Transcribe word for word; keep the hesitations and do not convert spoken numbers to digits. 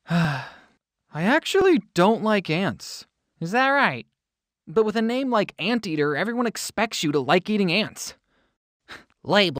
I actually don't like ants. Is that right? But with a name like Anteater, everyone expects you to like eating ants. Label.